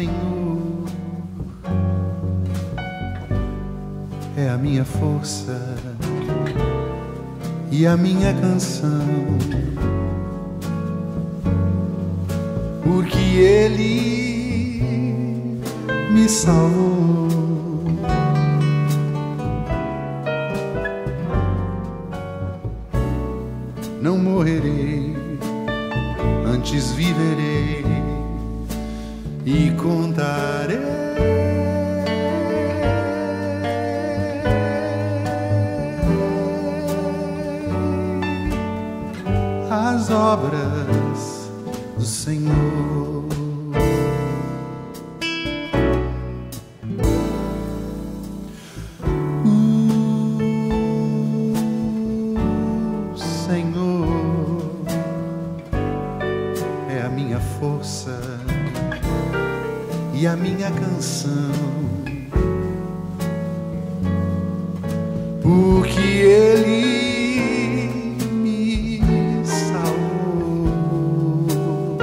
Senhor é a minha força e a minha canção, porque Ele me salvou. Não morrerei, antes viverei e contarei as obras do Senhor. O Senhor é a minha força e a minha canção, porque Ele me salvou.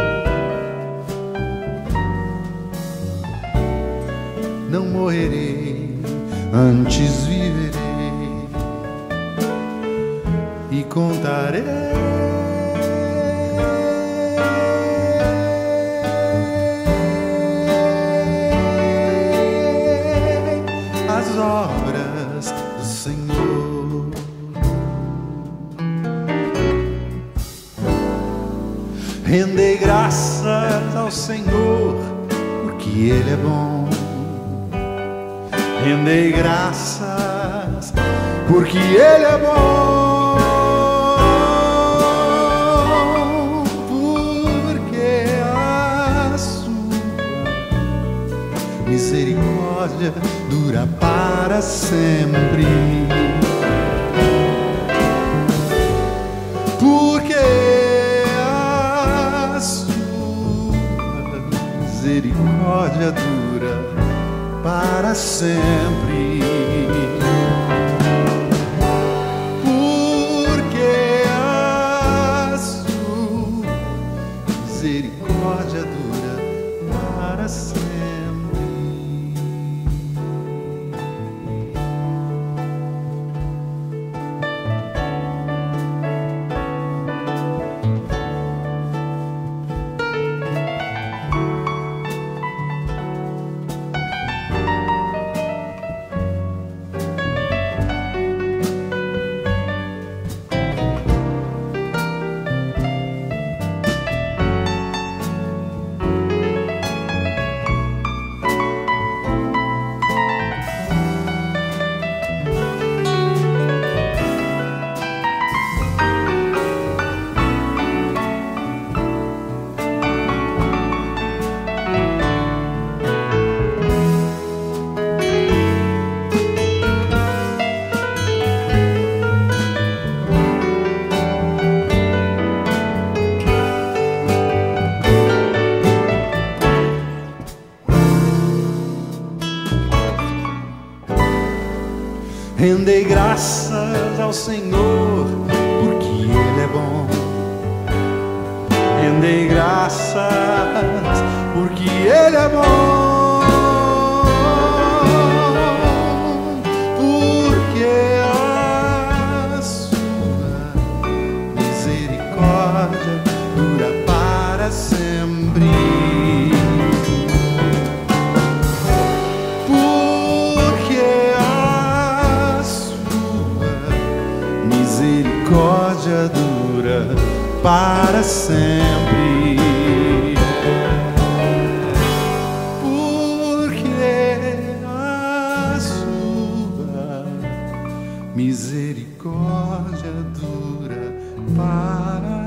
Não morrerei, antes viverei e contarei as obras do Senhor. Rendei graças ao Senhor, porque Ele é bom. Rendei graças, porque Ele é bom. Porque a sua misericórdia dura para sempre. Porque a sua misericórdia dura para sempre. Porque a sua misericórdia dura para sempre. Rendei graças ao Senhor, porque Ele é bom. Rendei graças, porque Ele é bom. Porque a sua misericórdia dura para sempre. Misericórdia dura para sempre. Porque a sua misericórdia dura para